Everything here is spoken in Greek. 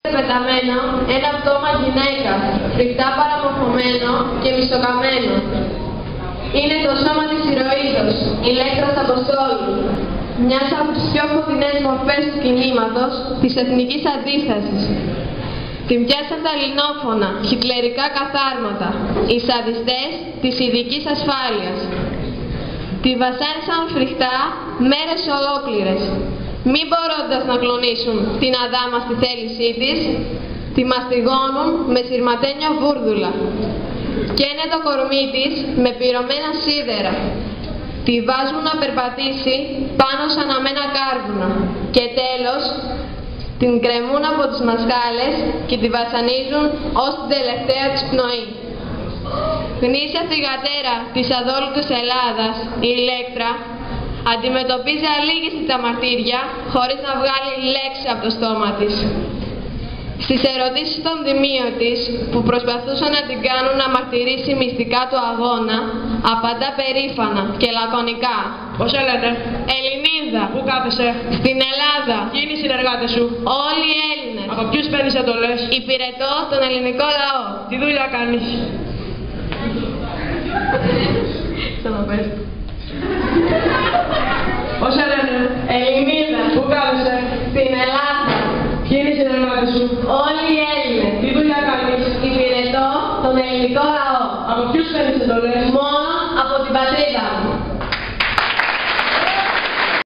Πεταμένο ένα πτώμα γυναίκας, φρικτά παραμορφωμένο και μισοκαμμένο. Είναι το σώμα της ηρωίδος, Ηλέκτρας Αποστόλου, μιας από τις πιο φωτεινές μορφές του κινήματος της εθνικής αντίστασης. Την πιάσαν τα ελληνόφωνα, χιτλερικά καθάρματα, οι σαδιστές της ειδικής ασφάλειας. Τη βασάνισαν φρικτά μέρες ολόκληρες, μη μπορώντας να κλονίσουν την αδάμα στη θέλησή της, τη μαστιγώνουν με σειρματένια βούρδουλα. Καίνε το κορμί της με πυρωμένα σίδερα. Τη βάζουν να περπατήσει πάνω σε αναμένα κάρβουνα και τέλος την κρεμούν από τις μασχάλες και τη βασανίζουν ως την τελευταία της πνοή. Γνήσια θυγατέρα της αδόλουτης Ελλάδας, η Ηλέκτρα, αντιμετωπίζει αλήγιστη τα μαρτύρια χωρίς να βγάλει λέξη από το στόμα της. Στις ερωτήσεις των δημίων της, που προσπαθούσαν να την κάνουν να μαρτυρήσει μυστικά του αγώνα, απαντά περήφανα και λακωνικά. Πώς σε λένε? Ελληνίδα. Πού κάθεσαι? Στην Ελλάδα. Ποιοι είναι οι συνεργάτες σου? Όλοι οι Έλληνες. Από ποιους παίρνεις εντολές? Υπηρετώ τον ελληνικό λαό. Τι δουλειά κάνεις? Ξαναπες. Πώς σε λένε? Ελληνίδα. Πού κάθεσαι? Στην Ελλάδα. Ποιοι είναι οι συνεργάτες σου? Όλοι οι Έλληνες. Τι δουλειά κάνεις? Υπηρετώ τον ελληνικό λαό. Από ποιους παίρνεις εντολές? Μόνο από την πατρίδα μου.